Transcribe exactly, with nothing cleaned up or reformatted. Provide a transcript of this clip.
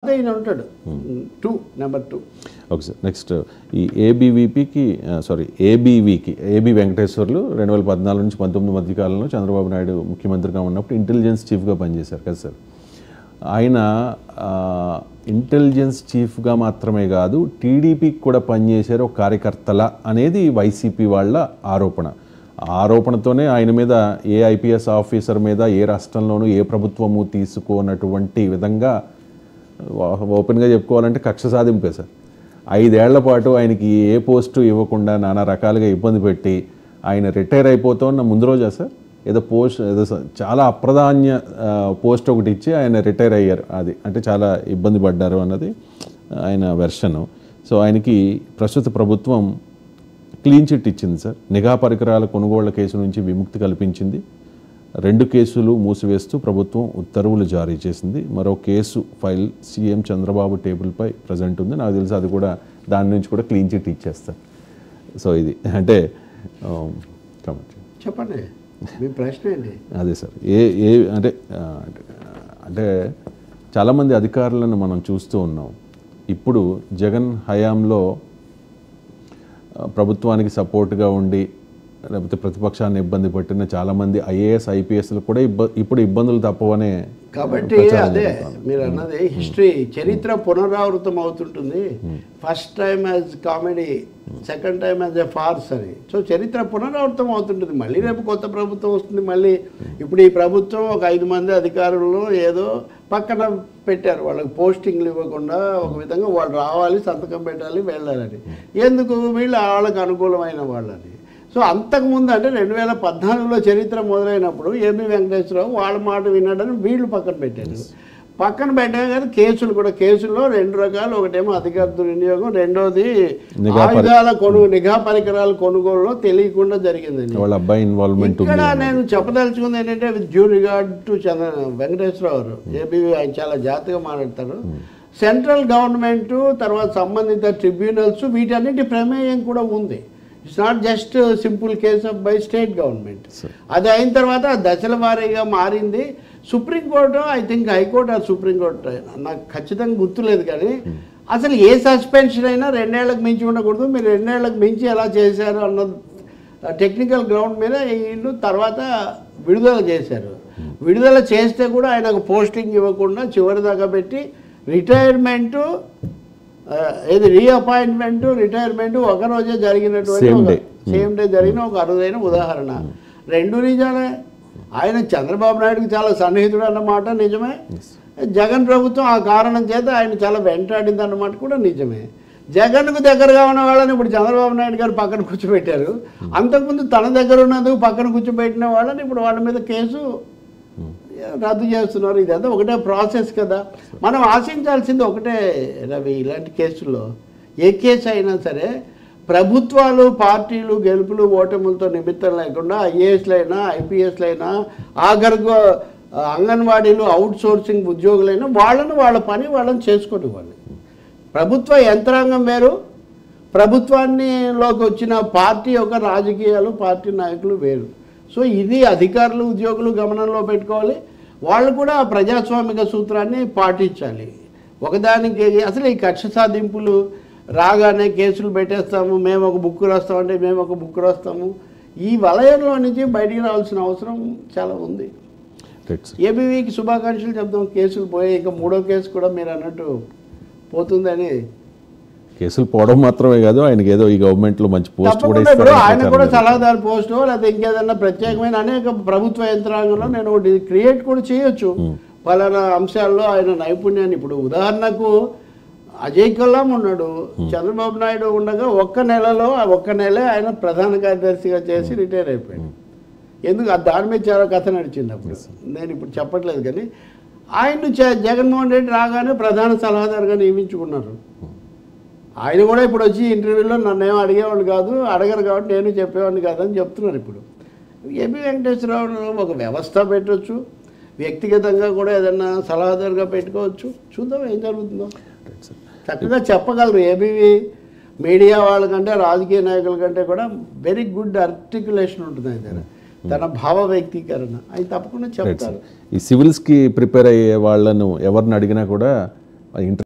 ఈయన ఉంటాడు two number two. Okay sir. Next ఈ ఏబీవీపీకి సారీ ఏబీవీకి ఏబీ వెంకటేశ్వర్లు రెండు వేల పద్నాలుగు నుంచి పంతొమ్మిది మధ్య కాలంలో చంద్రబాబు నాయుడు ముఖ్యమంత్రిగా ఉన్నప్పుడు ఇంటెలిజెన్స్ చీఫ్గా పనిచేశారు కదా సార్. ఆయన ఇంటెలిజెన్స్ చీఫ్గా మాత్రమే కాదు టీడీపీకి కూడా పనిచేశారు ఒక కార్యకర్తల అనేది వైసీపీ వాళ్ళ ఆరోపణ. ఆరోపణతోనే ఆయన మీద ఏ ఐపీఎస్ ఆఫీసర్ మీద ఏ రాష్ట్రంలోనూ ఏ ప్రభుత్వము తీసుకోనటువంటి విధంగా ఓపెన్గా చెప్పుకోవాలంటే కక్ష సాధింపే సార్. ఐదేళ్ల పాటు ఆయనకి ఏ పోస్టు ఇవ్వకుండా నానా రకాలుగా ఇబ్బంది పెట్టి ఆయన రిటైర్ అయిపోతామన్న ముందు రోజా సార్ ఏదో పోస్ట్ ఏదో చాలా అప్రధాన్య పోస్ట్ ఒకటి ఇచ్చి ఆయన రిటైర్ అయ్యారు. అది అంటే చాలా ఇబ్బంది పడ్డారు అన్నది ఆయన వెర్షను. సో ఆయనకి ప్రస్తుత ప్రభుత్వం క్లీన్ చిట్ ఇచ్చింది సార్. నిఘా పరికరాల కొనుగోళ్ల కేసు నుంచి విముక్తి కల్పించింది. రెండు కేసులు మూసివేస్తూ ప్రభుత్వం ఉత్తర్వులు జారీ చేసింది. మరో కేసు ఫైల్ సీఎం చంద్రబాబు టేబుల్పై ప్రజెంట్ ఉంది. నాకు తెలిసి అది కూడా దాని నుంచి కూడా క్లీన్ చిట్ ఇచ్చేస్తారు. సో ఇది అంటే చెప్పండి మీ ప్రశ్న ఏంటి? అదే సార్ ఏ ఏ అంటే అంటే చాలామంది అధికారులను మనం చూస్తూ ఉన్నాం. ఇప్పుడు జగన్ హయాంలో ప్రభుత్వానికి సపోర్ట్గా ఉండి లేకపోతే ప్రతిపక్షాన్ని ఇబ్బంది పెట్టిన చాలామంది ఐఏఎస్ ఐపీఎస్లు కూడా ఇబ్బ ఇప్పుడు ఇబ్బందులు తప్పవనే. కాబట్టి అదే మీరు అన్నది హిస్టరీ చరిత్ర పునరావృతం అవుతుంటుంది. First time as comedy, second time as a farce అని. సో చరిత్ర పునరావృతం అవుతుంటుంది. మళ్ళీ రేపు కొత్త ప్రభుత్వం వస్తుంది. మళ్ళీ ఇప్పుడు ఈ ప్రభుత్వం ఒక ఐదు మంది అధికారులను ఏదో పక్కన పెట్టారు. వాళ్ళకి పోస్టింగ్లు ఇవ్వకుండా ఒక విధంగా వాళ్ళు రావాలి, సంతకం పెట్టాలి, వెళ్ళాలని. ఎందుకు? వీళ్ళు వాళ్ళకి అనుకూలమైన వాళ్ళని. సో అంతకుముందు అంటే రెండు వేల పద్నాలుగులో చరిత్ర మొదలైనప్పుడు ఏబీ వెంకటేశ్వరరావు వాళ్ళ మాట విన్నాడని వీళ్ళు పక్కన పెట్టారు. పక్కన పెట్టారు కానీ కేసులు కూడా కేసుల్లో రెండు రకాలు. ఒకటేమో అధికార దుర్వినియోగం, రెండోది ఆయుధాల కొనుగోలు నిఘా పరికరాల కొనుగోలులో తెలియకుండా జరిగిందండి. వాళ్ళ అబ్బాయి ఇన్వాల్వ్మెంట్. ఇక్కడ నేను చెప్పదలుచుకుంది ఏంటంటే with due regard to Chandra Venkateswara Rao AB ఆయన చాలా జాగ్రత్తగా మాట్లాడతారు. సెంట్రల్ గవర్నమెంట్ తర్వాత సంబంధిత ట్రిబ్యునల్స్ వీటన్నిటి ప్రమేయం కూడా ఉంది. It's not just simple case of by state government. అది అయిన తర్వాత దశల వారీగా మారింది. సుప్రీంకోర్టు ఐ థింక్ హైకోర్టు ఆ సుప్రీంకోర్టు నాకు ఖచ్చితంగా గుర్తులేదు కానీ అసలు ఏ సస్పెన్షన్ అయినా రెండేళ్లకు మించి ఉండకూడదు. మీరు రెండేళ్లకు మించి ఎలా చేశారు అన్న టెక్నికల్ గ్రౌండ్ మీద వీళ్ళు తర్వాత విడుదల చేశారు. విడుదల చేస్తే కూడా ఆయనకు పోస్టింగ్ ఇవ్వకుండా చివరి దాకా పెట్టి రిటైర్మెంటు ఏది రీఅపాయింట్మెంట్ రిటైర్మెంట్ ఒక రోజే జరిగినటువంటి సేమ్ డే జరిగిన ఒక అరుదైన ఉదాహరణ. రెండు నిజాలే. ఆయన చంద్రబాబు నాయుడుకి చాలా సన్నిహితుడు అన్నమాట నిజమే. జగన్ ప్రభుత్వం ఆ కారణం చేత ఆయన చాలా వెంటాడింది అన్నమాట కూడా నిజమే. జగన్కు దగ్గరగా ఉన్న వాళ్ళని ఇప్పుడు చంద్రబాబు నాయుడు గారు పక్కన కూర్చోబెట్టారు. అంతకుముందు తన దగ్గర ఉన్నందుకు పక్కన కూర్చోబెట్టిన వాళ్ళని ఇప్పుడు వాళ్ళ మీద కేసు రద్దు చేస్తున్నారు. ఇదంతా ఒకటే ప్రాసెస్ కదా. మనం ఆశించాల్సింది ఒకటే రవి, ఇలాంటి కేసుల్లో ఏ కేసు అయినా సరే ప్రభుత్వాలు పార్టీలు గెలుపులు ఓటములతో నిమిత్తం లేకుండా ఐఏఎస్లైనా ఐపీఎస్లైనా ఆఖరుగా అంగన్వాడీలు అవుట్ సోర్సింగ్ ఉద్యోగులైనా వాళ్ళని వాళ్ళ పని వాళ్ళని చేసుకునేవాళ్ళు. ప్రభుత్వ యంత్రాంగం వేరు, ప్రభుత్వాన్నిలోకి వచ్చిన పార్టీ యొక్క రాజకీయాలు పార్టీ నాయకులు వేరు. సో ఇది అధికారులు ఉద్యోగులు గమనంలో పెట్టుకోవాలి. వాళ్ళు కూడా ప్రజాస్వామిక సూత్రాన్ని పాటించాలి. ఒకదానికి అసలు ఈ కక్ష సాధింపులు రాగానే కేసులు పెట్టేస్తాము, మేము ఒక బుక్ రాస్తామంటే మేము ఒక బుక్ రాస్తాము, ఈ వలయంలో నుంచి బయటికి రావాల్సిన అవసరం చాలా ఉంది. ఏబీవీకి శుభాకాంక్షలు చెప్తాం. కేసులు పోయి ఇంకా మూడో కేసు కూడా మీరు అన్నట్టు పోతుందని. కేసులు పోవడం మాత్రమే కాదు, ఆయనకి ఏదో ఈ గవర్నమెంట్లో మంచి పోస్ట్ కూడా ఇస్తారు. ఆయన కూడా సలహాదారు పోస్టు లేకపోతే ఇంకేదన్నా ప్రత్యేకమైన అనేక ప్రభుత్వ యంత్రాంగంలో నేను ఒకటి క్రియేట్ కూడా చేయొచ్చు పలానా అంశాల్లో ఆయన నైపుణ్యాన్ని. ఇప్పుడు ఉదాహరణకు అజయ్ కలాం ఉన్నాడు, చంద్రబాబు నాయుడు ఉండగా ఒక్క నెలలో ఒక్క నెలే ఆయన ప్రధాన కార్యదర్శిగా చేసి రిటైర్ అయిపోయాడు. ఎందుకు దాని మీద చాలా కథ నడిచింది అప్పుడు, నేను ఇప్పుడు చెప్పట్లేదు. కానీ ఆయన జగన్మోహన్ రెడ్డి రాగానే ప్రధాన సలహాదారుగా నియమించుకున్నారు. ఆయన కూడా ఇప్పుడు వచ్చి ఇంటర్వ్యూలో నన్ను ఏమో అడిగేవాళ్ళు కాదు, అడగరు కాబట్టి నేను చెప్పేవాడిని కాదని చెప్తున్నారు. ఇప్పుడు ఏబీ వెంకటేశ్వరరావు ఒక వ్యవస్థ పెట్టవచ్చు, వ్యక్తిగతంగా కూడా ఏదన్నా సలహాదారుగా పెట్టుకోవచ్చు. చూద్దాం ఏం జరుగుతుందో. చక్కగా చెప్పగలరు. ఏబీవీ మీడియా వాళ్ళకంటే రాజకీయ నాయకుల కంటే కూడా వెరీ గుడ్ ఆర్టికులేషన్ ఉంటుంది ఆయన, తన భావ వ్యక్తీకరణ ఆయన తప్పకుండా చెప్తారు. ఈ సివిల్స్కి ప్రిపేర్ అయ్యే వాళ్ళను ఎవరిని అడిగినా కూడా